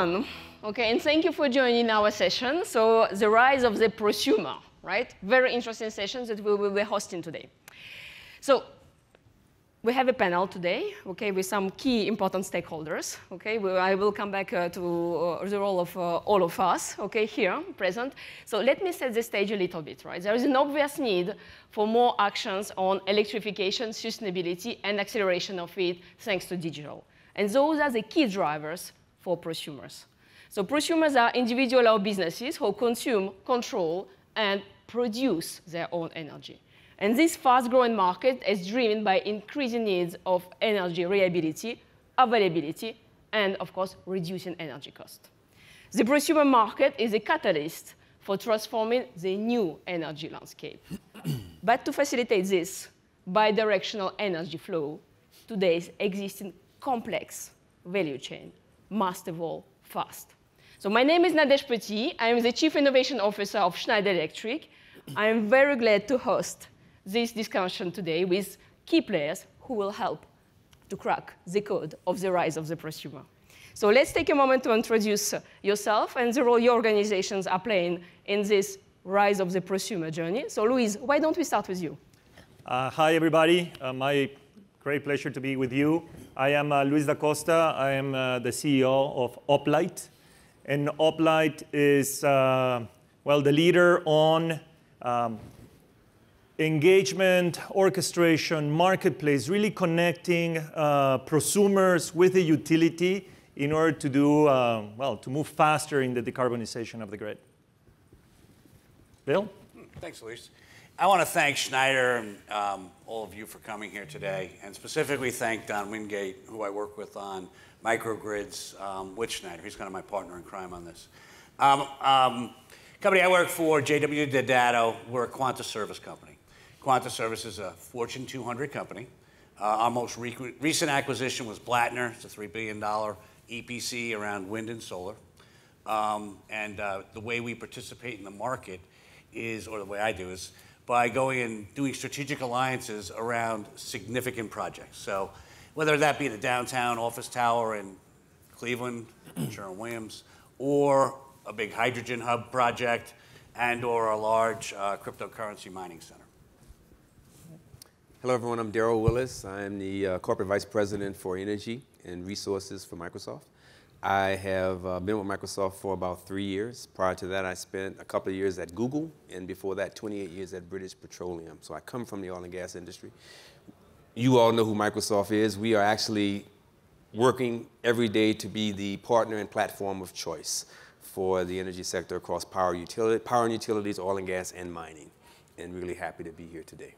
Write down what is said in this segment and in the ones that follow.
everyone. Okay, and thank you for joining our session. So the rise of the prosumer, right? Very interesting session that we will be hosting today. So we have a panel today, okay, with some key important stakeholders. Okay, I will come back to the role of all of us, okay, here present. So let me set the stage a little bit, right? There is an obvious need for more actions on electrification, sustainability, and acceleration of it thanks to digital. And those are the key drivers for prosumers. So prosumers are individual or businesses who consume, control, and produce their own energy. And this fast-growing market is driven by increasing needs of energy reliability, availability, and, of course, reducing energy cost. The prosumer market is a catalyst for transforming the new energy landscape. But to facilitate this bidirectional energy flow, today's existing complex value chain must evolve fast. So my name is Nadège Petit. I am the Chief Innovation Officer of Schneider Electric. I am very glad to host this discussion today with key players who will help to crack the code of the rise of the prosumer. So let's take a moment to introduce yourself and the role your organizations are playing in this rise of the prosumer journey. So Luis, why don't we start with you? Hi, everybody. My great pleasure to be with you. I am Luis da Costa. I am the CEO of Uplight. And Uplight is, well, the leader on engagement, orchestration, marketplace, really connecting prosumers with the utility in order to do, well, to move faster in the decarbonization of the grid. Bill? Thanks, Luis. I want to thank Schneider and all of you for coming here today, and specifically thank Don Wingate, who I work with on microgrids with Schneider. He's kind of my partner in crime on this. Company I work for, JW Dodaro, we're a Quanta Service company. Quanta Service is a Fortune 200 company. Our most recent acquisition was Blattner. It's a $3 billion EPC around wind and solar. The way we participate in the market is, or the way I do, is by going and doing strategic alliances around significant projects. So whether that be the downtown office tower in Cleveland, Sherwin-Williams, or a big hydrogen hub project, and or a large cryptocurrency mining center. Hello, everyone. I'm Daryl Willis. I'm the Corporate Vice President for Energy and Resources for Microsoft. I have been with Microsoft for about 3 years. Prior to that, I spent a couple of years at Google, and before that, 28 years at British Petroleum. So I come from the oil and gas industry. You all know who Microsoft is. We are actually working every day to be the partner and platform of choice for the energy sector across power and utilities, oil and gas, and mining. And really happy to be here today.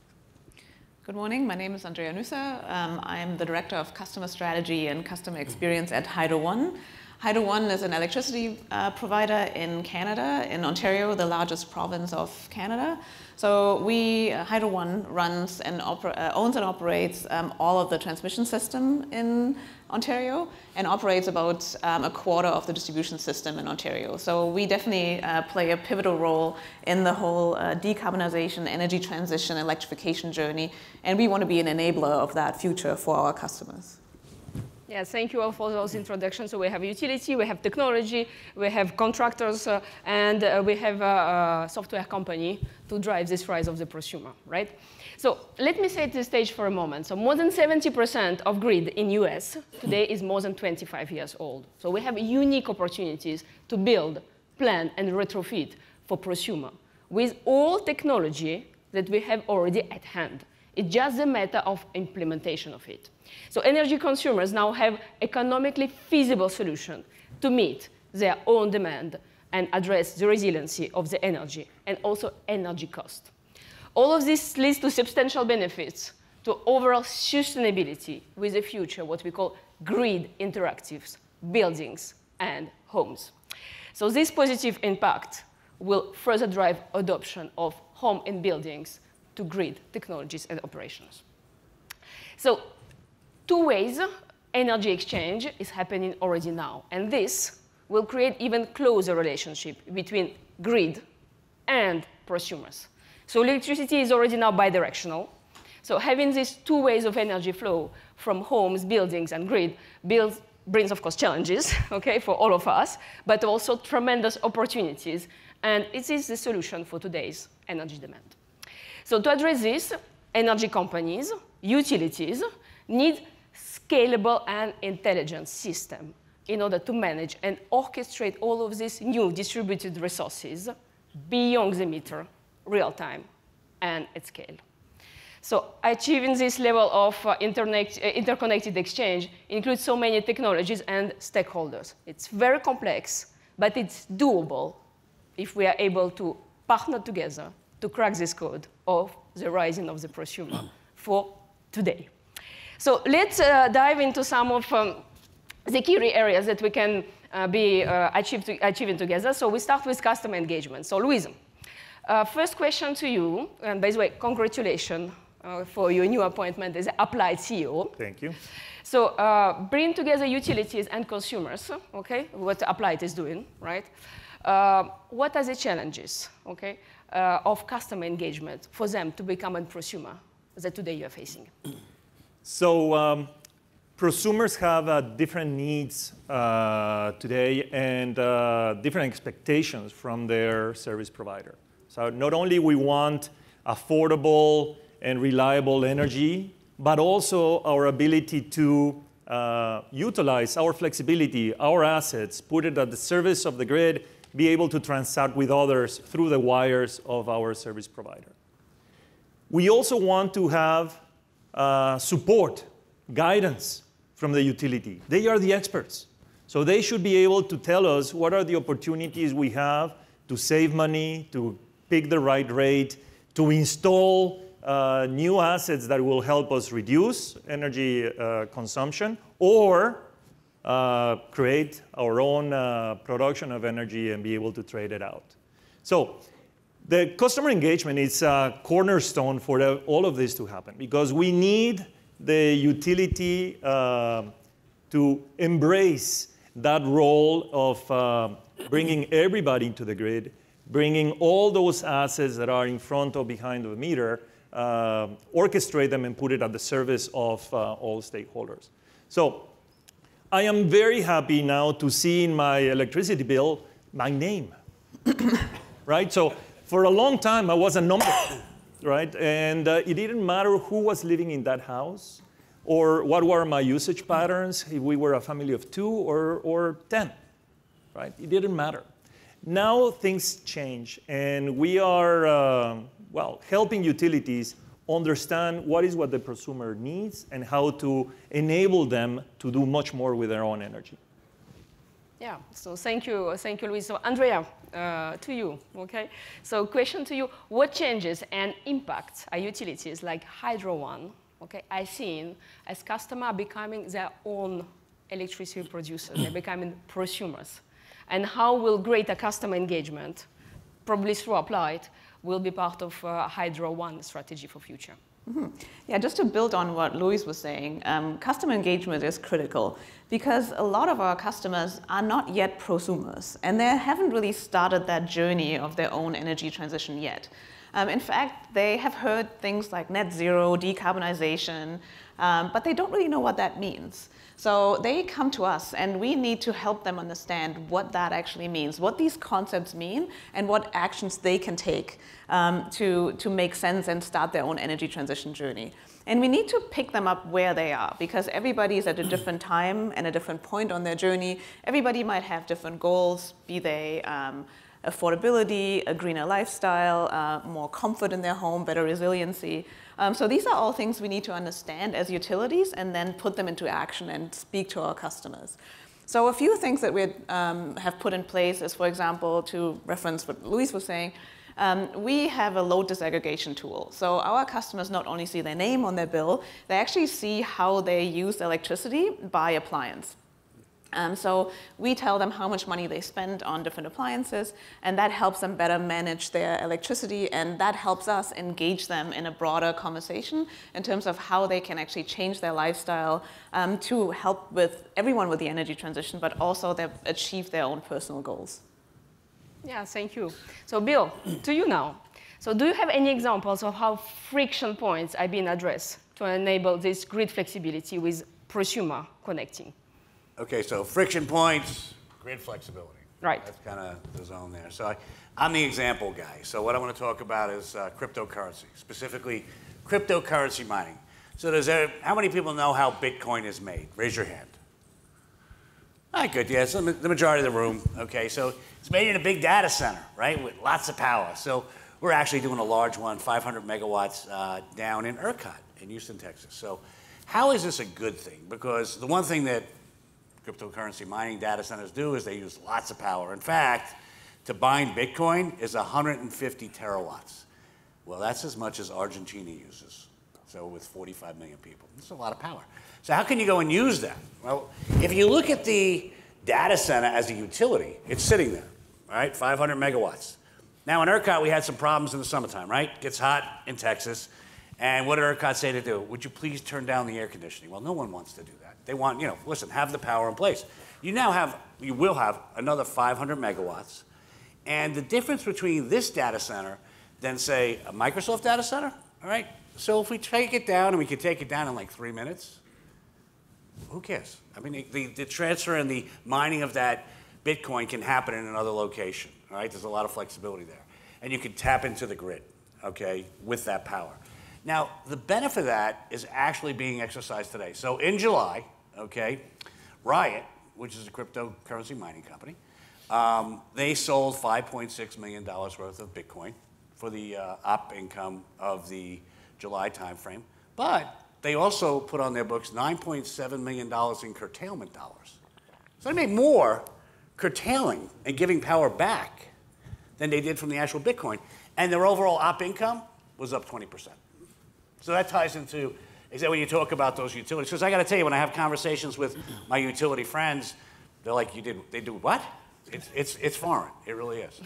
Good morning. My name is Andrea Nusser. I'm the Director of Customer Strategy and Customer Experience at Hydro One. Hydro One is an electricity provider in Canada, in Ontario, the largest province of Canada. So Hydro One runs and owns and operates all of the transmission system in Ontario and operates about a quarter of the distribution system in Ontario. So we definitely play a pivotal role in the whole decarbonization, energy transition, electrification journey, and we want to be an enabler of that future for our customers. Yeah, thank you all for those introductions. So we have utility, we have technology, we have contractors, and we have a software company to drive this rise of the prosumer, right? So let me set the stage for a moment. So more than 70% of grid in US today is more than 25 years old. So we have unique opportunities to build, plan, and retrofit for prosumer with all technology that we have already at hand. It's just a matter of implementation of it. So energy consumers now have economically feasible solutions to meet their own demand and address the resiliency of the energy and also energy cost. All of this leads to substantial benefits to overall sustainability with the future, what we call grid interactives, buildings and homes. So this positive impact will further drive adoption of home and buildings to grid technologies and operations. So 2 ways energy exchange is happening already now, and this will create even closer relationship between grid and prosumers. So electricity is already now bidirectional. So having these 2 ways of energy flow from homes, buildings, and grid builds brings, of course, challenges, okay, for all of us, but also tremendous opportunities. And it is the solution for today's energy demand. So to address this, energy companies, utilities, need scalable and intelligent system in order to manage and orchestrate all of these new distributed resources beyond the meter, real time, and at scale. So achieving this level of interconnected exchange includes so many technologies and stakeholders. It's very complex, but it's doable if we are able to partner together to crack this code of the rising of the prosumer for today. So let's dive into some of the key areas that we can be achieving together. So we start with customer engagement. So Louise, first question to you, and by the way, congratulations for your new appointment as Applied CEO. Thank you. So bring together utilities and consumers, okay, what Applied is doing, right? What are the challenges, okay, of customer engagement for them to become a prosumer that today you are facing? So prosumers have different needs today and different expectations from their service provider. So not only we want affordable and reliable energy, but also our ability to utilize our flexibility, our assets, put it at the service of the grid, be able to transact with others through the wires of our service provider. We also want to have support, guidance from the utility. They are the experts. So they should be able to tell us what are the opportunities we have to save money, to pick the right rate, to install new assets that will help us reduce energy consumption, or create our own production of energy and be able to trade it out. So the customer engagement is a cornerstone for all of this to happen, because we need the utility to embrace that role of bringing everybody into the grid, bringing all those assets that are in front or behind the meter, orchestrate them and put it at the service of all stakeholders. So I am very happy now to see in my electricity bill my name, right? So for a long time, I was a number, right? And it didn't matter who was living in that house or what were my usage patterns, if we were a family of 2 or 10, right? It didn't matter. Now things change, and we are, well, helping utilities understand what the prosumer needs and how to enable them to do much more with their own energy. Yeah, so thank you, Luis. So Andrea, to you, okay? So question to you, what changes and impacts are utilities like Hydro One, okay, are seen as customers becoming their own electricity producers, they're becoming prosumers? And how will greater customer engagement, probably through Applied, will be part of Hydro One strategy for future? Mm-hmm. Yeah, just to build on what Luis was saying, customer engagement is critical because a lot of our customers are not yet prosumers, and they haven't really started that journey of their own energy transition yet. In fact, they have heard things like net zero, decarbonization, but they don't really know what that means. So they come to us, and we need to help them understand what that actually means, what these concepts mean, and what actions they can take to make sense and start their own energy transition journey. And we need to pick them up where they are, because everybody is at a different time and a different point on their journey. Everybody might have different goals, be they affordability, a greener lifestyle, more comfort in their home, better resiliency. So these are all things we need to understand as utilities and then put them into action and speak to our customers. So a few things that we have put in place is, for example, to reference what Luis was saying, we have a load disaggregation tool. So our customers not only see their name on their bill, they actually see how they use electricity by appliance. So we tell them how much money they spend on different appliances, and that helps them better manage their electricity, and that helps us engage them in a broader conversation in terms of how they can actually change their lifestyle to help with everyone with the energy transition, but also achieve their own personal goals. Yeah, thank you. So Bill, to you now. So do you have any examples of how friction points are being addressed to enable this grid flexibility with prosumer connecting? Okay, so friction points, grid flexibility. Right. That's kind of the zone there. So I'm the example guy. So what I want to talk about is cryptocurrency, specifically cryptocurrency mining. So how many people know how Bitcoin is made? Raise your hand. All right, good. Yeah, so the majority of the room. Okay, so it's made in a big data center, right, with lots of power. So we're actually doing a large one, 500 megawatts down in ERCOT in Houston, Texas. So how is this a good thing? Because the one thing that cryptocurrency mining data centers do is they use lots of power. In fact, to mine Bitcoin is 150 terawatts. Well, that's as much as Argentina uses. So with 45 million people, it's a lot of power. So how can you go and use that? Well, if you look at the data center as a utility, it's sitting there, right? 500 megawatts. Now in ERCOT, we had some problems in the summertime, right? Gets hot in Texas. And what did ERCOT say to do? Would you please turn down the air conditioning? Well, no one wants to do that. They want, listen, have the power in place. You will have another 500 megawatts. And the difference between this data center than, say, a Microsoft data center, all right? So if we take it down, and we could take it down in like 3 minutes, who cares? I mean, the transfer and the mining of that Bitcoin can happen in another location, all right? There's a lot of flexibility there. And you can tap into the grid, okay, with that power. Now, the benefit of that is actually being exercised today. So in July, okay, Riot, which is a cryptocurrency mining company, they sold $5.6 million worth of Bitcoin for the op income of the July timeframe. But they also put on their books $9.7 million in curtailment dollars. So they made more curtailing and giving power back than they did from the actual Bitcoin. And their overall op income was up 20%. So that ties into, is that when you talk about those utilities? Because I got to tell you, when I have conversations with my utility friends, they're like, they do what? It's foreign. It really is.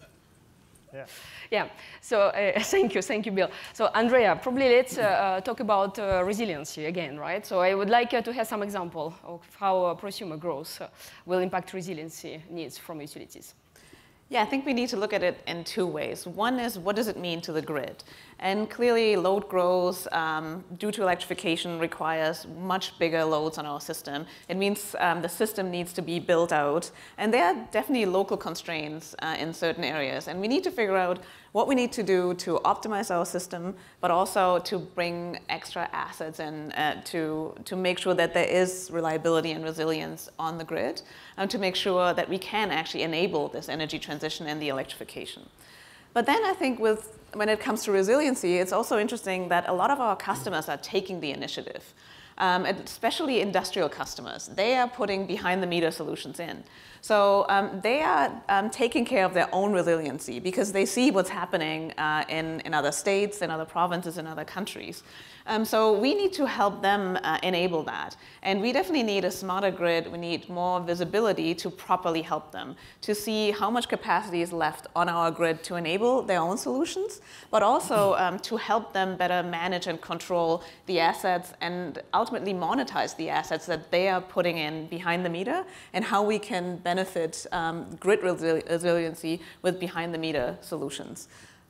Yeah. Yeah, so thank you, Bill. So Andrea, probably let's talk about resiliency again, right? So I would like to have some example of how prosumer growth will impact resiliency needs from utilities. Yeah, I think we need to look at it in two ways. One is, what does it mean to the grid? And clearly, load growth due to electrification requires much bigger loads on our system. It means the system needs to be built out. And there are definitely local constraints in certain areas. And we need to figure out what we need to do to optimize our system, but also to bring extra assets in to make sure that there is reliability and resilience on the grid, and to make sure that we can actually enable this energy transition and the electrification. But then I think when it comes to resiliency, it's also interesting that a lot of our customers are taking the initiative, especially industrial customers. They are putting behind-the-meter solutions in. So they are taking care of their own resiliency because they see what's happening in other states, in other provinces, in other countries. So we need to help them enable that. And we definitely need a smarter grid. We need more visibility to properly help them, to see how much capacity is left on our grid to enable their own solutions, but also to help them better manage and control the assets and ultimately monetize the assets that they are putting in behind the meter, and how we can benefit grid resiliency with behind the meter solutions.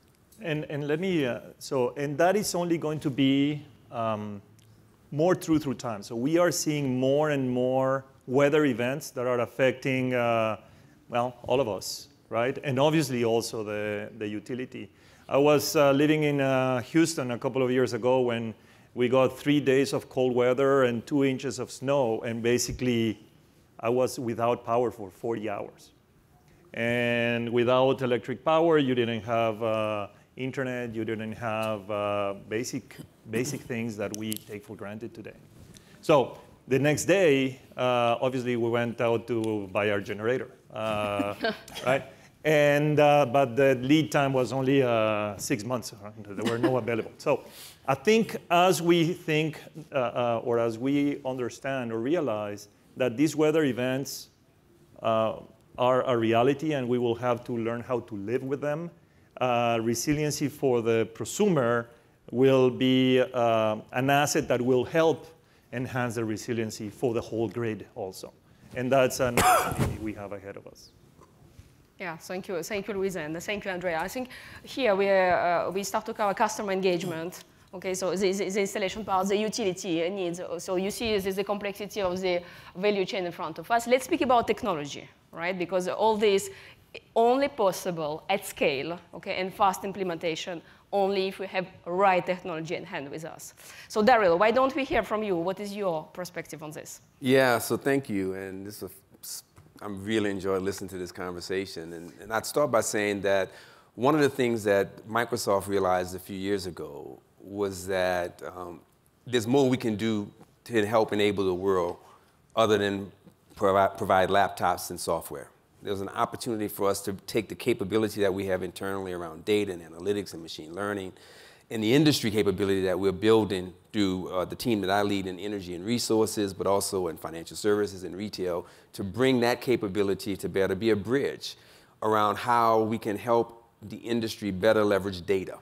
And let me, and that is only going to be more true through time. So we are seeing more and more weather events that are affecting, well, all of us, right? And obviously also the utility. I was living in Houston a couple of years ago when we got 3 days of cold weather and 2 inches of snow, and basically I was without power for 40 hours. And without electric power, you didn't have internet, you didn't have basic things that we take for granted today. So the next day, obviously, we went out to buy our generator, right? And but the lead time was only 6 months. There were no available. So I think as we think, or as we understand or realize that these weather events are a reality, and we will have to learn how to live with them, resiliency for the prosumer will be an asset that will help enhance the resiliency for the whole grid also. And that's an opportunity we have ahead of us. Yeah, thank you, Luisa, and thank you, Andrea. I think here we start to cover customer engagement, Okay, so the installation part, the utility needs. So you see there's the complexity of the value chain in front of us. Let's speak about technology, right? Because all this only possible at scale, okay, and fast implementation only if we have right technology in hand with us. So Daryl, why don't we hear from you? What is your perspective on this? Yeah, so thank you. And I'm really enjoying listening to this conversation. And I'd start by saying that one of the things that Microsoft realized a few years ago was that there's more we can do to help enable the world other than provide laptops and software. There's an opportunity for us to take the capability that we have internally around data and analytics and machine learning and the industry capability that we're building through the team that I lead in energy and resources, but also in financial services and retail, to bring that capability to bear, to be a bridge around how we can help the industry better leverage data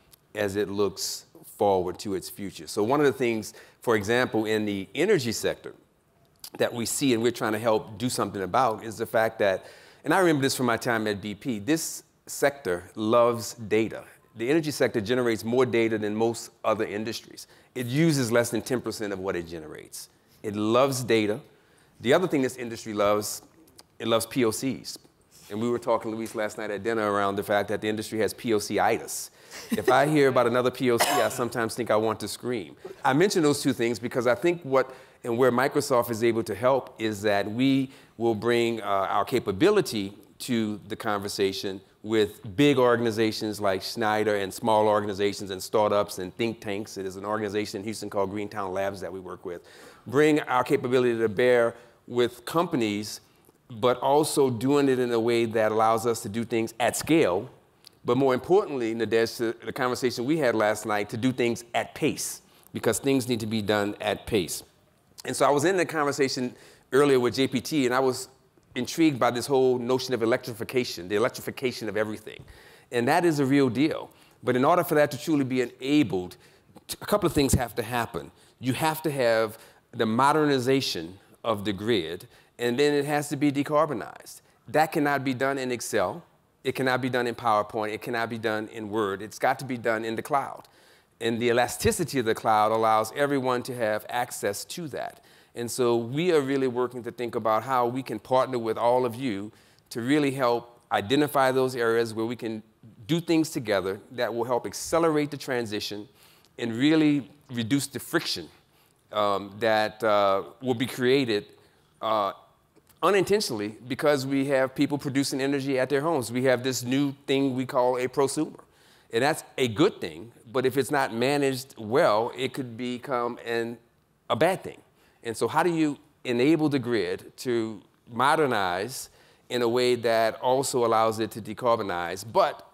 as it looks forward to its future. So one of the things, for example, in the energy sector that we see and we're trying to help do something about is the fact that, and I remember this from my time at BP, this sector loves data. The energy sector generates more data than most other industries. It uses less than 10% of what it generates. It loves data. The other thing this industry loves, it loves POCs. And we were talking, Luis, last night at dinner around the fact that the industry has POC-itis. If I hear about another POC, I sometimes think I want to scream. I mention those two things because I think where Microsoft is able to help is that we will bring our capability to the conversation with big organizations like Schneider and small organizations and startups and think tanks. It is an organization in Houston called Greentown Labs that we work with. Bring our capability to bear with companies, but also doing it in a way that allows us to do things at scale, but more importantly, Nadesh, the conversation we had last night, to do things at pace, because things need to be done at pace. And so I was in the conversation earlier with JPT, and I was intrigued by this whole notion of electrification, the electrification of everything. And that is a real deal. But in order for that to truly be enabled, a couple of things have to happen. You have to have the modernization of the grid, and then it has to be decarbonized. That cannot be done in Excel. It cannot be done in PowerPoint. It cannot be done in Word. It's got to be done in the cloud. And the elasticity of the cloud allows everyone to have access to that. And so we are really working to think about how we can partner with all of you to really help identify those areas where we can do things together that will help accelerate the transition and really reduce the friction that will be created unintentionally because we have people producing energy at their homes. We have this new thing we call a prosumer. And that's a good thing, but if it's not managed well, it could become a bad thing. And so how do you enable the grid to modernize in a way that also allows it to decarbonize, but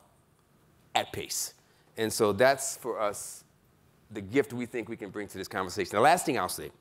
at pace? And so that's, for us, the gift we think we can bring to this conversation. The last thing I'll say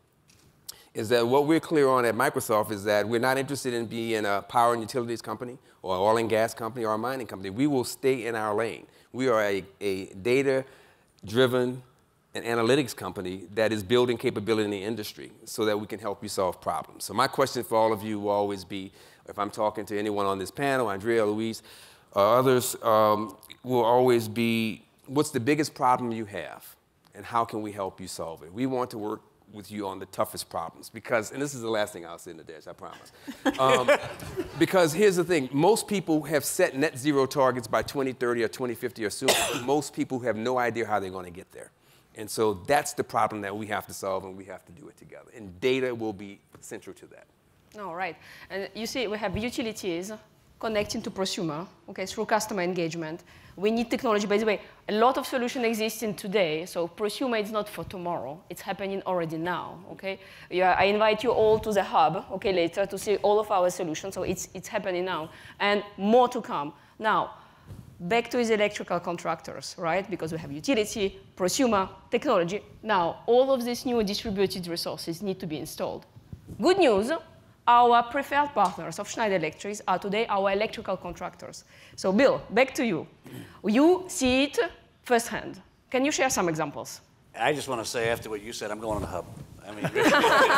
is that what we're clear on at Microsoft is that we're not interested in being a power and utilities company or an oil and gas company or a mining company. We will stay in our lane. We are a data-driven and analytics company that is building capability in the industry so that we can help you solve problems. So my question for all of you will always be, if I'm talking to anyone on this panel, Andrea, Luis, others, will always be, what's the biggest problem you have and how can we help you solve it? We want to work with you on the toughest problems because, and this is the last thing I'll say in the dash, I promise. Because here's the thing, most people have set net zero targets by 2030 or 2050 or sooner. Most people have no idea how they're going to get there. And so that's the problem that we have to solve, and we have to do it together. And data will be central to that. All right. And you see, we have utilities connecting to prosumer, okay, through customer engagement. We need technology. By the way, a lot of solutions existing today, so prosumer is not for tomorrow. It's happening already now, okay? Yeah, I invite you all to the hub, okay, later to see all of our solutions. So it's happening now, and more to come. Now, back to the electrical contractors, right? Because we have utility, prosumer, technology. Now, all of these new distributed resources need to be installed. Good news, our preferred partners of Schneider Electric are today our electrical contractors. So Bill, back to you. You see it firsthand. Can you share some examples? I just want to say after what you said, I'm going to the hub. I mean, really,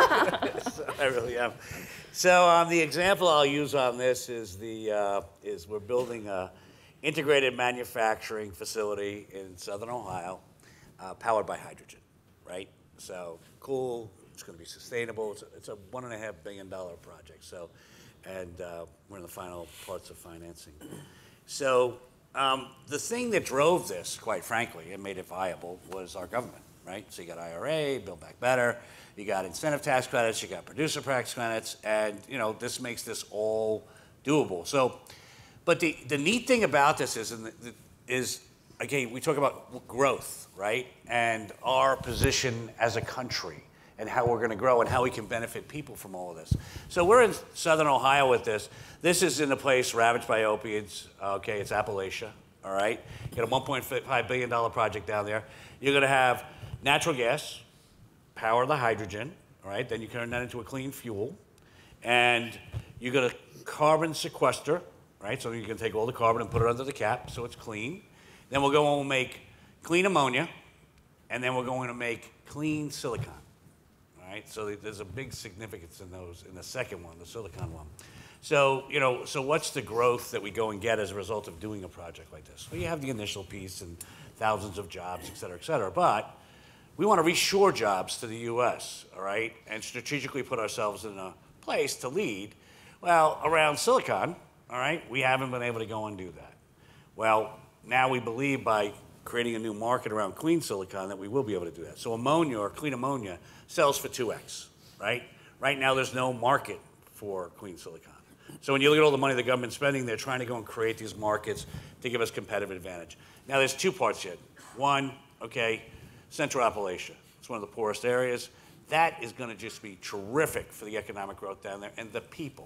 I really am. So the example I'll use on this is we're building a integrated manufacturing facility in Southern Ohio. powered by hydrogen, right? So cool, it's going to be sustainable. It's a $1.5 billion project. So, and we're in the final parts of financing. So the thing that drove this, quite frankly, and made it viable was our government, right? So you got IRA, Build Back Better, you got incentive tax credits, you got producer tax credits, and you know this makes this all doable. So, but the neat thing about this is again, we talk about growth, right? And our position as a country and how we're going to grow and how we can benefit people from all of this. So we're in southern Ohio with this. This is in a place ravaged by opioids. Okay, it's Appalachia, all right? You got a $1.5 billion project down there. You're going to have natural gas, power the hydrogen, all right? Then you turn that into a clean fuel. And you're going to carbon sequester, right? So you can take all the carbon and put it under the cap so it's clean. Then we'll go and make clean ammonia, and then we're going to make clean silicon. Right? So there's a big significance in those, in the second one, the silicon one. So, you know, so what's the growth that we go and get as a result of doing a project like this? Well, you have the initial piece and thousands of jobs, et cetera, but we want to reshore jobs to the U.S., all right, and strategically put ourselves in a place to lead. Well, around silicon, all right, we haven't been able to go and do that. Well, now we believe by creating a new market around clean silicon that we will be able to do that. So ammonia or clean ammonia sells for 2x, right? Right now there's no market for clean silicon. So when you look at all the money the government's spending, they're trying to go and create these markets to give us competitive advantage. Now there's two parts yet. One, okay, Central Appalachia. It's one of the poorest areas. That is going to just be terrific for the economic growth down there and the people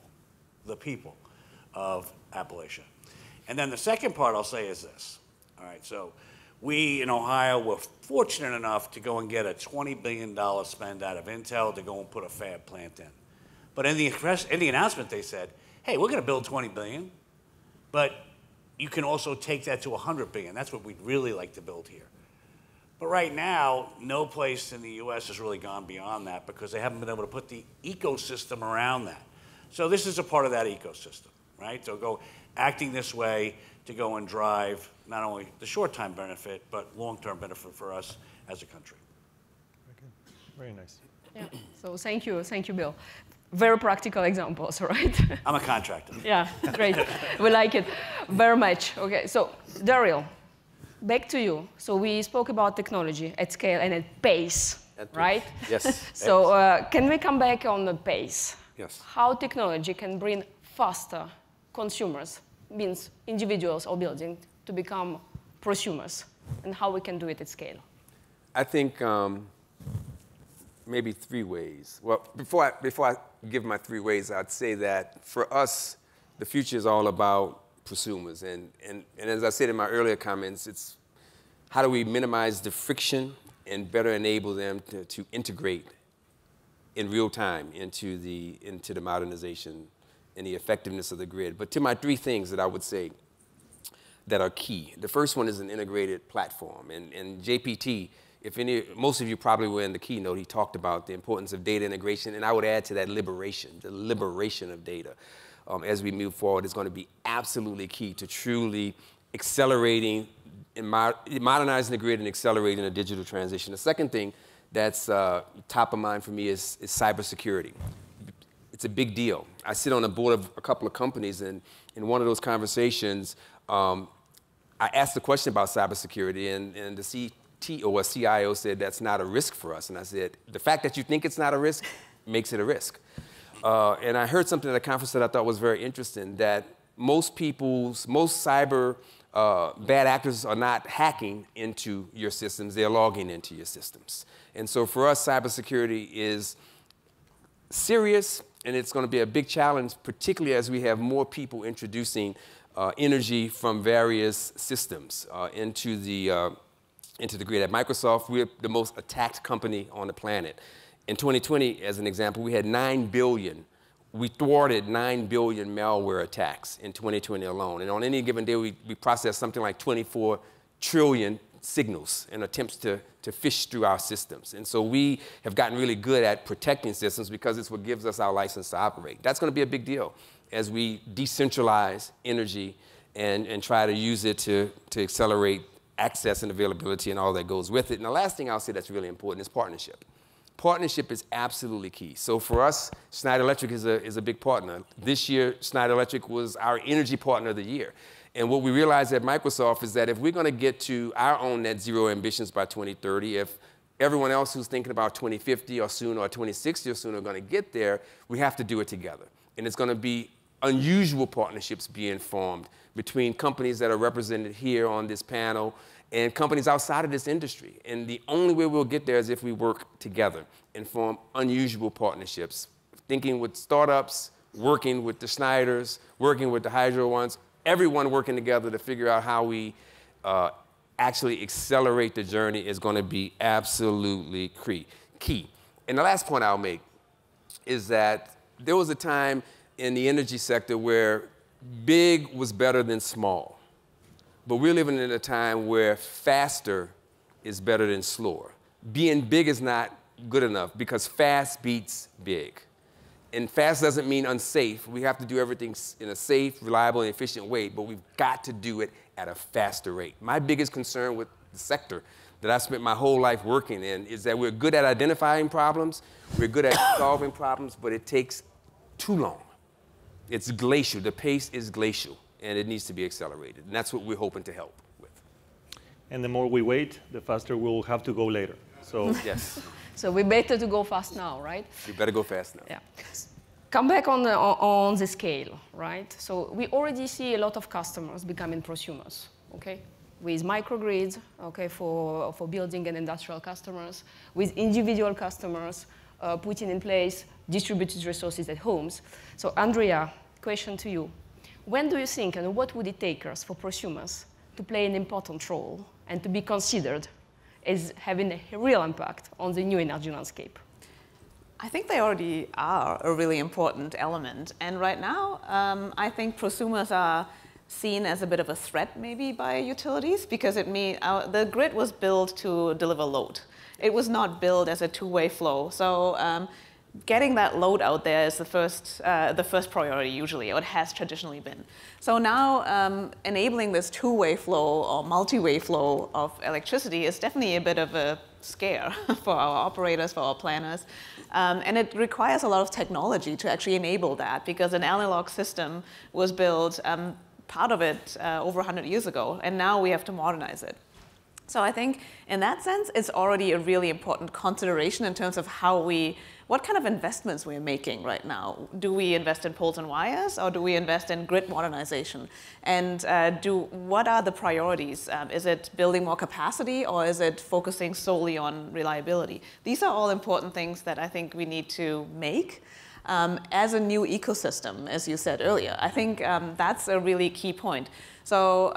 of Appalachia. And then the second part I'll say is this. All right, so we in Ohio were fortunate enough to go and get a $20 billion spend out of Intel to go and put a fab plant in. But in the announcement they said, hey, we're going to build $20 billion, but you can also take that to $100 billion. That's what we'd really like to build here. But right now, no place in the U.S. has really gone beyond that because they haven't been able to put the ecosystem around that. So this is a part of that ecosystem, right? So go acting this way to go and drive not only the short-term benefit, but long-term benefit for us as a country. Okay. Very nice. Yeah. So thank you, Bill. Very practical examples, right? I'm a contractor. Yeah, great. We like it very much. Okay, so Daryl, back to you. So we spoke about technology at scale and at pace, right? Yes. So can we come back on the pace? Yes. How technology can bring faster consumers, means individuals or buildings, to become prosumers, and how we can do it at scale? I think maybe 3 ways. Well, before I give my 3 ways, I'd say that for us, the future is all about prosumers. And as I said in my earlier comments, it's how do we minimize the friction and better enable them to integrate in real time into the modernization and the effectiveness of the grid. But to my 3 things that I would say that are key. The first one is an integrated platform. And JPT, most of you probably were in the keynote, he talked about the importance of data integration, and I would add to that liberation, the liberation of data. As we move forward is going to be absolutely key to truly accelerating and modernizing the grid and accelerating a digital transition. The second thing that's top of mind for me is cybersecurity. It's a big deal. I sit on the board of a couple of companies, and in one of those conversations, I asked the question about cybersecurity, and the CTO or CIO said that's not a risk for us. And I said, the fact that you think it's not a risk makes it a risk. And I heard something at a conference that I thought was very interesting, that most cyber bad actors are not hacking into your systems, they're logging into your systems. And so for us, cybersecurity is serious, and it's going to be a big challenge, particularly as we have more people introducing energy from various systems into the grid. At Microsoft, we're the most attacked company on the planet. In 2020, as an example, we had 9 billion. We thwarted 9 billion malware attacks in 2020 alone. And on any given day, we processed something like 24 trillion signals in attempts to fish through our systems. And so we have gotten really good at protecting systems because it's what gives us our license to operate. That's going to be a big deal as we decentralize energy and try to use it to accelerate access and availability and all that goes with it. And the last thing I'll say that's really important is partnership. Partnership is absolutely key. So for us, Schneider Electric is a big partner. This year, Schneider Electric was our energy partner of the year. And what we realized at Microsoft is that if we're going to get to our own net zero ambitions by 2030, if everyone else who's thinking about 2050 or sooner or 2060 or sooner are going to get there, we have to do it together. And it's going to be unusual partnerships being formed between companies that are represented here on this panel and companies outside of this industry. And the only way we'll get there is if we work together and form unusual partnerships, thinking with startups, working with the Schneiders, working with the Hydro Ones, everyone working together to figure out how we actually accelerate the journey is going to be absolutely key. And the last point I'll make is that there was a time in the energy sector where big was better than small. But we're living in a time where faster is better than slower. Being big is not good enough because fast beats big. And fast doesn't mean unsafe. We have to do everything in a safe, reliable, and efficient way, but we've got to do it at a faster rate. My biggest concern with the sector that I spent my whole life working in is that we're good at identifying problems, we're good at solving problems, but it takes too long. It's glacial. The pace is glacial, and it needs to be accelerated. And that's what we're hoping to help with. And the more we wait, the faster we'll have to go later. So yes. So we better to go fast now, right? We better go fast now. Yeah. Come back on the scale, right? So we already see a lot of customers becoming prosumers, okay? With microgrids, okay, for building and industrial customers, with individual customers putting in place distributed resources at homes. So Andrea, question to you. When do you think, and what would it take us for prosumers to play an important role and to be considered as having a real impact on the new energy landscape? I think they already are a really important element. And right now, I think prosumers are seen as a bit of a threat maybe by utilities because the grid was built to deliver load. It was not built as a two-way flow. So getting that load out there is the first priority usually, or it has traditionally been. So now enabling this two-way flow or multi-way flow of electricity is definitely a bit of a scare for our operators, for our planners. And it requires a lot of technology to actually enable that because an analog system was built, part of it over 100 years ago, and now we have to modernize it. So I think in that sense, it's already a really important consideration in terms of what kind of investments we're making right now. Do we invest in poles and wires, or do we invest in grid modernization? And what are the priorities? Is it building more capacity, or is it focusing solely on reliability? These are all important things that I think we need to make. As a new ecosystem, as you said earlier, I think that's a really key point. So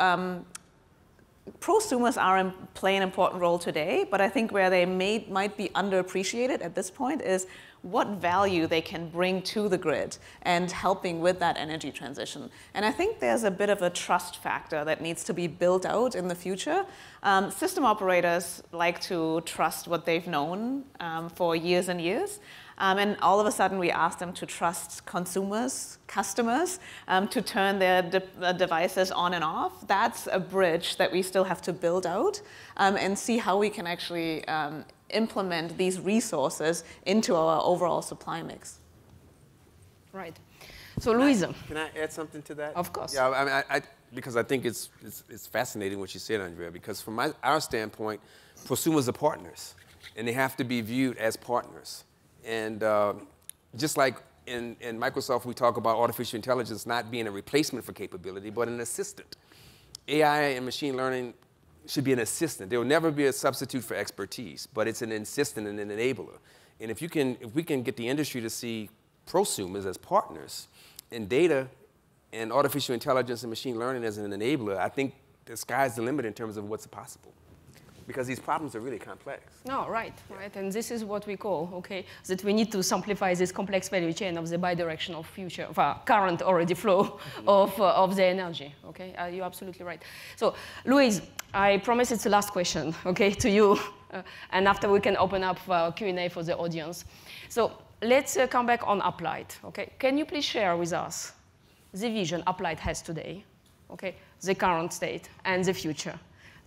prosumers play an important role today, but I think where they might be underappreciated at this point is what value they can bring to the grid and helping with that energy transition. And I think there's a bit of a trust factor that needs to be built out in the future. System operators like to trust what they've known for years and years. And all of a sudden, we ask them to trust consumers, customers, to turn their devices on and off. That's a bridge that we still have to build out and see how we can actually implement these resources into our overall supply mix. Right. So, Louisa. Can I add something to that? Of course. Yeah, I mean, because I think it's fascinating what you said, Andrea, because from our standpoint, prosumers are partners, and they have to be viewed as partners. And just like in Microsoft, we talk about artificial intelligence not being a replacement for capability, but an assistant. AI and machine learning should be an assistant. There will never be a substitute for expertise, but it's an assistant and an enabler. And if we can get the industry to see prosumers as partners in data and artificial intelligence and machine learning as an enabler, I think the sky's the limit in terms of what's possible. Because these problems are really complex. No, right. And this is what we call, okay, that we need to simplify this complex value chain of the bidirectional future, of our current already flow of the energy, okay? You're absolutely right. So, Louise, I promise it's the last question, okay, to you. And after we can open up Q&A for the audience. So, let's come back on Uplight, okay? Can you please share with us the vision Uplight has today, okay, the current state and the future?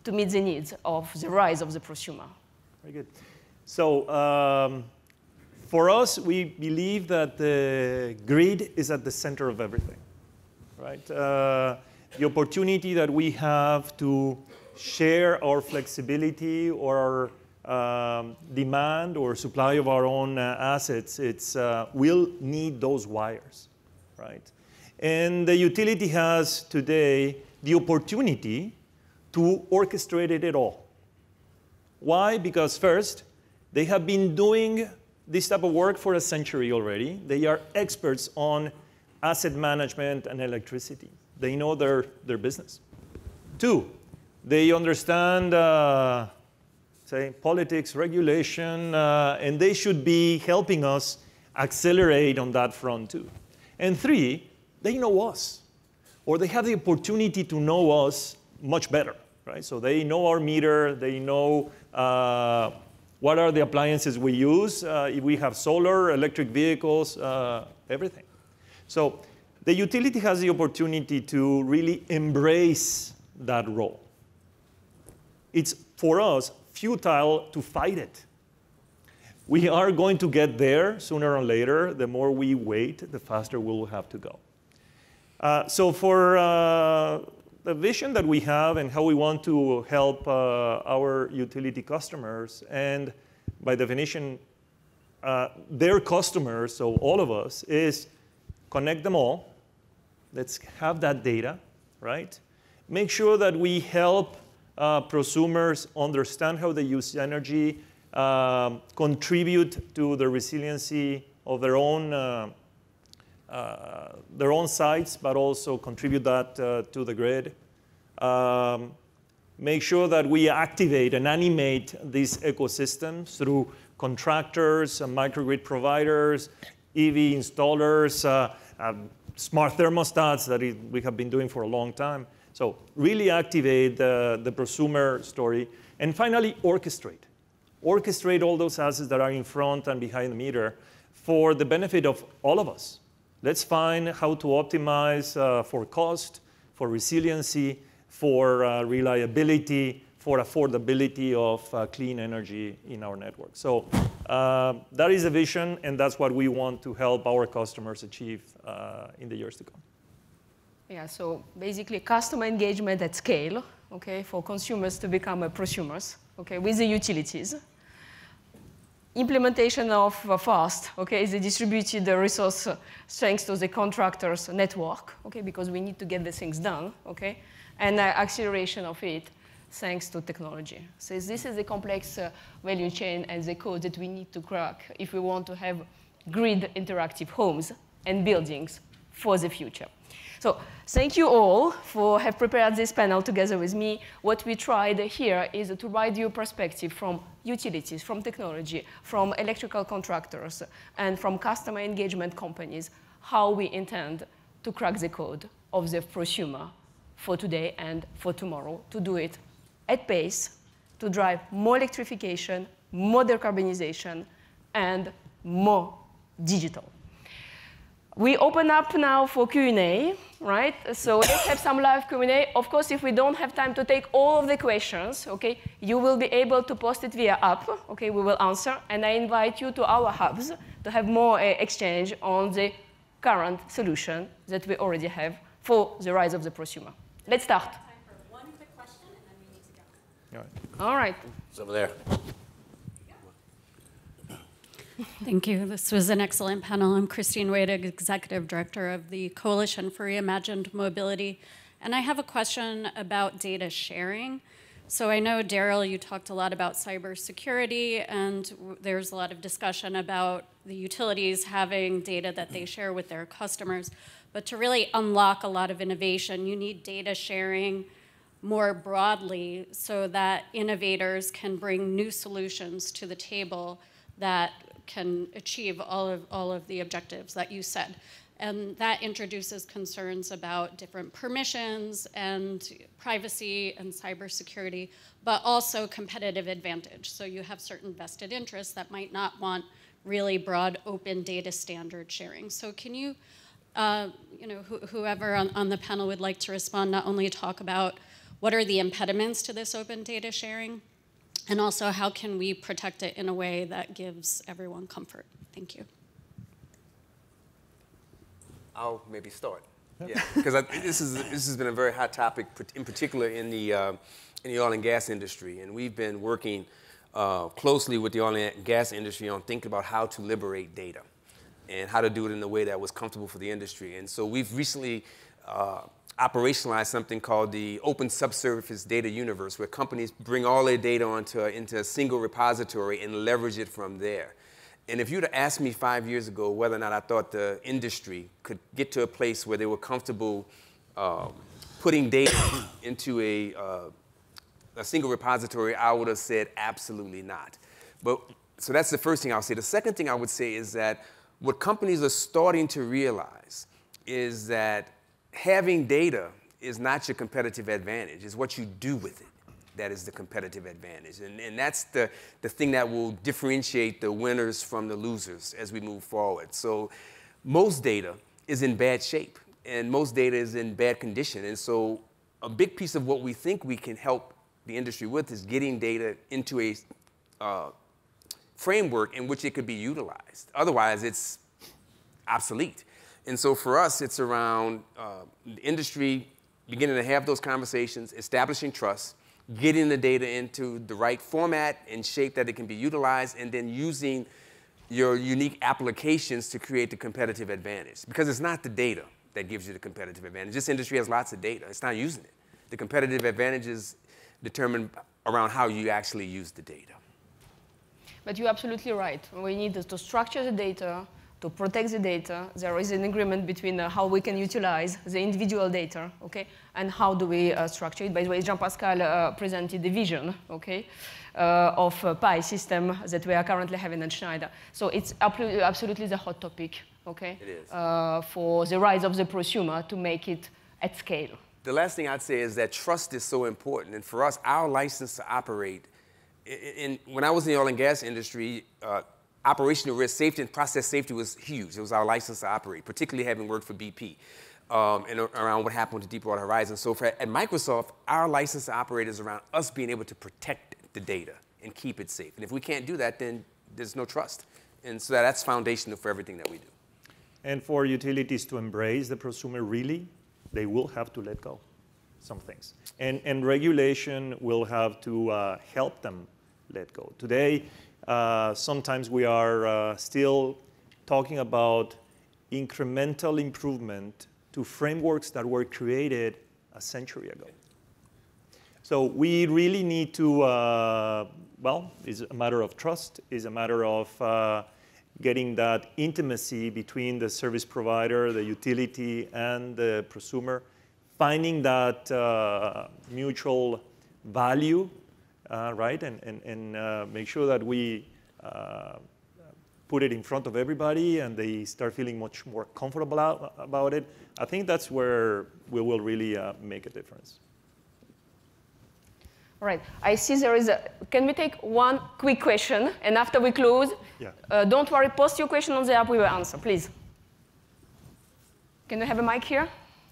to meet the needs of the rise of the prosumer. Very good. So for us, we believe that the grid is at the center of everything, right? The opportunity that we have to share our flexibility or our demand or supply of our own assets, we'll need those wires, right? And the utility has today the opportunity to orchestrate it all. Why? Because first, they have been doing this type of work for a century already. They are experts on asset management and electricity. They know their business. Two, they understand, say, politics, regulation, and they should be helping us accelerate on that front too. And three, they know us, or they have the opportunity to know us much better, right? So they know our meter, they know what are the appliances we use, if we have solar, electric vehicles, everything. So the utility has the opportunity to really embrace that role. It's, for us, futile to fight it. We are going to get there sooner or later. The more we wait, the faster we'll have to go. So for the vision that we have and how we want to help our utility customers, and by definition, their customers, so all of us, is connect them all. Let's have that data, right? Make sure that we help prosumers understand how they use energy, contribute to the resiliency of their own sites, but also contribute that to the grid. Make sure that we activate and animate these ecosystems through contractors, microgrid providers, EV installers, smart thermostats that we have been doing for a long time. So really activate the prosumer story. And finally, orchestrate. Orchestrate all those assets that are in front and behind the meter for the benefit of all of us. Let's find how to optimize for cost, for resiliency, for reliability, for affordability of clean energy in our network. So that is the vision, and that's what we want to help our customers achieve in the years to come. Yeah, so basically customer engagement at scale, okay, for consumers to become prosumers, okay, with the utilities. Implementation of FAST, okay, is a distributed resource thanks to the contractors network, okay, because we need to get the things done, okay, and acceleration of it thanks to technology. So this is a complex value chain and the code that we need to crack if we want to have grid interactive homes and buildings for the future. So thank you all for have prepared this panel together with me. What we tried here is to provide you perspective from utilities, from technology, from electrical contractors, and from customer engagement companies, how we intend to crack the code of the prosumer for today and for tomorrow, to do it at pace, to drive more electrification, more decarbonization, and more digital. We open up now for Q&A, right? So let's have some live Q&A. Of course, if we don't have time to take all of the questions, okay, you will be able to post it via app, okay, we will answer. And I invite you to our hubs to have more exchange on the current solution that we already have for the rise of the prosumer. Let's start. Time for one quick question, and then we need to go. All right. It's over there. Thank you. This was an excellent panel. I'm Christine Wade, Executive Director of the Coalition for Reimagined Mobility. And I have a question about data sharing. So I know, Daryl, you talked a lot about cybersecurity, and there's a lot of discussion about the utilities having data that they share with their customers. But to really unlock a lot of innovation, you need data sharing more broadly so that innovators can bring new solutions to the table that can achieve all of the objectives that you said. And that introduces concerns about different permissions and privacy and cybersecurity, but also competitive advantage. So you have certain vested interests that might not want really broad open data standard sharing. So can you, whoever on the panel would like to respond, not only talk about what are the impediments to this open data sharing? And also, how can we protect it in a way that gives everyone comfort? Thank you. I'll maybe start. Yeah, because this has been a very hot topic, in particular in the oil and gas industry, and we've been working closely with the oil and gas industry on thinking about how to liberate data and how to do it in a way that was comfortable for the industry. And so we've recently operationalized something called the Open Subsurface Data Universe, where companies bring all their data into a single repository and leverage it from there. And if you'd have asked me 5 years ago whether or not I thought the industry could get to a place where they were comfortable putting data into a single repository, I would have said absolutely not. So that's the first thing I'll say. The second thing I would say is that what companies are starting to realize is that having data is not your competitive advantage. It's what you do with it that is the competitive advantage. And that's the thing that will differentiate the winners from the losers as we move forward. So most data is in bad shape, and most data is in bad condition. And so a big piece of what we think we can help the industry with is getting data into a framework in which it could be utilized. Otherwise, it's obsolete. And so for us, it's around the industry beginning to have those conversations, establishing trust, getting the data into the right format and shape that it can be utilized, and then using your unique applications to create the competitive advantage. Because it's not the data that gives you the competitive advantage. This industry has lots of data. It's not using it. The competitive advantage is determined around how you actually use the data. But you're absolutely right. We need to structure the data, to protect the data. There is an agreement between how we can utilize the individual data, okay, and how do we structure it. By the way, Jean-Pascal presented the vision, okay, of PI system that we are currently having at Schneider. So it's absolutely the hot topic, okay, it is. For the rise of the prosumer to make it at scale. The last thing I'd say is that trust is so important. And for us, our license to operate, when I was in the oil and gas industry, operational risk safety and process safety was huge. It was our license to operate, particularly having worked for BP and around what happened with the Deepwater Horizon. So at Microsoft, our license to operate is around us being able to protect the data and keep it safe. And if we can't do that, then there's no trust. And so that's foundational for everything that we do. And for utilities to embrace the prosumer, really, they will have to let go some things. And regulation will have to help them let go. Today, sometimes we are still talking about incremental improvement to frameworks that were created a century ago. So we really need to, well, it's a matter of trust, it's a matter of getting that intimacy between the service provider, the utility, and the prosumer, finding that mutual value, right, and make sure that we put it in front of everybody and they start feeling much more comfortable about it. I think that's where we will really make a difference. All right, I see there is can we take one quick question, and after we close, don't worry, post your question on the app, we will answer, please. Can we have a mic here?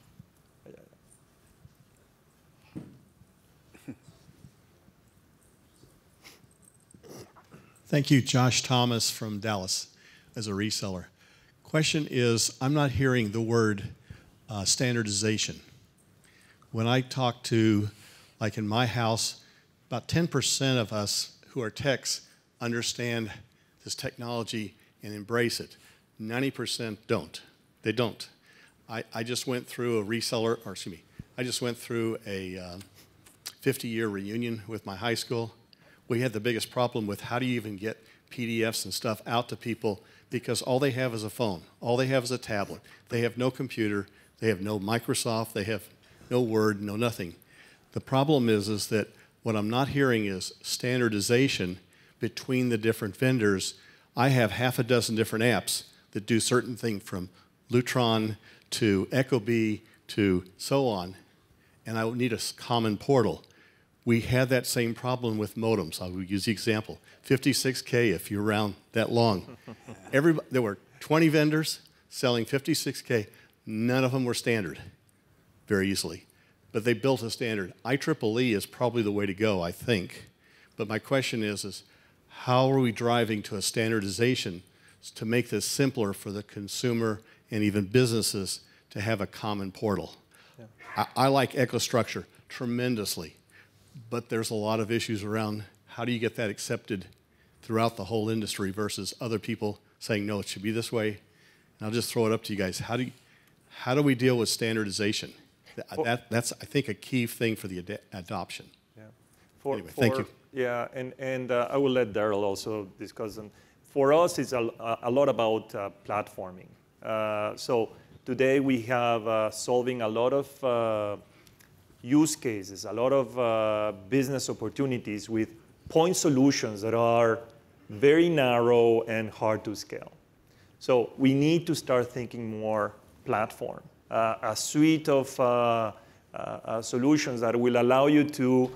Thank you, Josh Thomas from Dallas, as a reseller. Question is, I'm not hearing the word standardization. When I talk to, like in my house, about 10% of us who are techs understand this technology and embrace it. 90% don't. They don't. I just went through a reseller, or excuse me, I just went through a 50-year reunion with my high school. We had the biggest problem with how do you even get PDFs and stuff out to people, because all they have is a phone. All they have is a tablet. They have no computer. They have no Microsoft. They have no Word, no nothing. The problem is that what I'm not hearing is standardization between the different vendors. I have half a dozen different apps that do certain things, from Lutron to ecobee to so on, and I would need a common portal. We had that same problem with modems. I will use the example. 56K, if you're around that long. There were 20 vendors selling 56K. None of them were standard very easily. but they built a standard. IEEE is probably the way to go, I think. But my question is how are we driving to a standardization to make this simpler for the consumer and even businesses to have a common portal? Yeah. I like EcoStruxure tremendously, but there's a lot of issues around how do you get that accepted throughout the whole industry versus other people saying, no, it should be this way. And I'll just throw it up to you guys. How do we deal with standardization? That's, I think, a key thing for the adoption. Yeah. Anyway, thank you. Yeah, and I will let Daryl also discuss them. For us, it's a lot about platforming. So today we have solving a lot of use cases, a lot of business opportunities with point solutions that are very narrow and hard to scale. So we need to start thinking more platform, a suite of solutions that will allow you to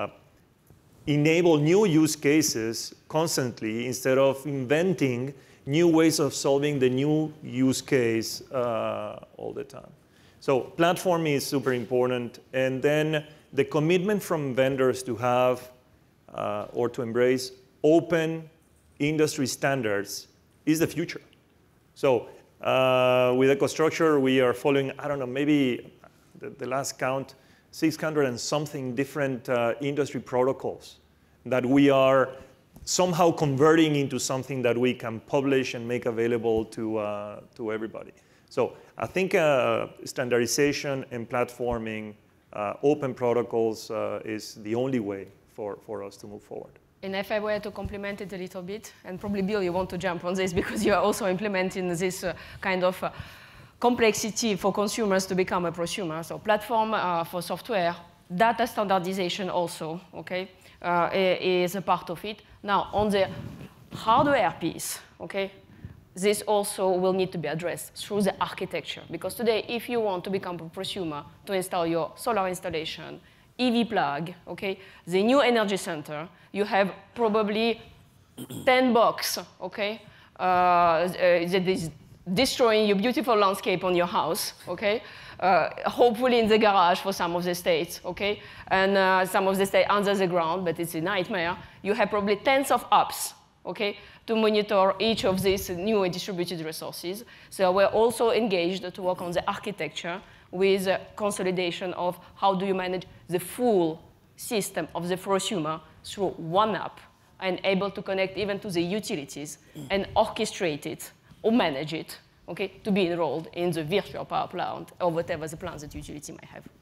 enable new use cases constantly instead of inventing new ways of solving the new use case all the time. So platform is super important. And then the commitment from vendors to have or to embrace open industry standards is the future. So with EcoStruxure, we are following, I don't know, maybe the last count, 600 and something different industry protocols that we are somehow converting into something that we can publish and make available to everybody. So I think standardization and platforming, open protocols is the only way for us to move forward. And if I were to complement it a little bit, and probably Bill, you want to jump on this because you are also implementing this kind of complexity for consumers to become a prosumer. So platform for software, data standardization also, okay, is a part of it. Now, on the hardware piece, okay, this also will need to be addressed through the architecture. Because today, if you want to become a prosumer to install your solar installation, EV plug, okay, the new energy center, you have probably 10 boxes, okay, that is destroying your beautiful landscape on your house, okay, hopefully in the garage for some of the states, okay, and some of the states under the ground, but it's a nightmare. You have probably tens of apps, okay, to monitor each of these new distributed resources. So we're also engaged to work on the architecture with consolidation of how do you manage the full system of the prosumer through one app and able to connect even to the utilities and orchestrate it or manage it, okay, to be enrolled in the virtual power plant or whatever the plans that utility might have.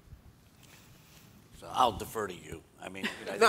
So I'll defer to you. I mean,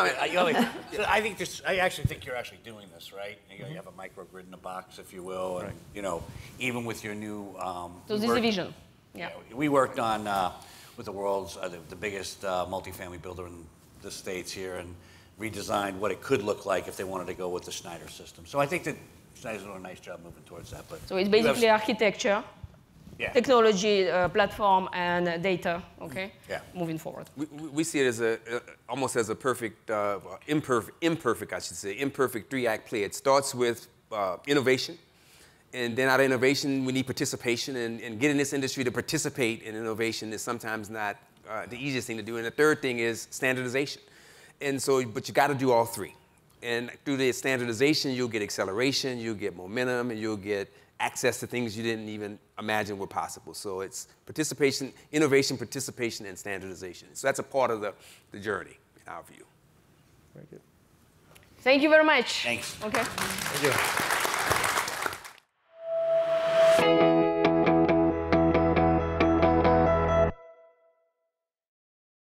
I actually think you're actually doing this, right? You have a microgrid in a box, if you will, and you know, even with your new. So this is a vision. Yeah. We worked on with the world's the biggest multifamily builder in the States here, and redesigned what it could look like if they wanted to go with the Schneider system. So I think that Schneider's doing a nice job moving towards that. But so it's basically architecture, technology, platform, and data. Okay. Yeah. Moving forward. We see it as almost as a perfect, imperfect, I should say, imperfect three-act play. It starts with innovation. And then out of innovation, we need participation. And getting this industry to participate in innovation is sometimes not the easiest thing to do. And the third thing is standardization. And so, but you got to do all three. And through the standardization, you'll get acceleration, you'll get momentum, and you'll get access to things you didn't even imagine were possible. So it's participation, innovation, participation, and standardization. So that's a part of the journey, in our view. Very good. Thank you very much. Thanks. Okay. Thank you.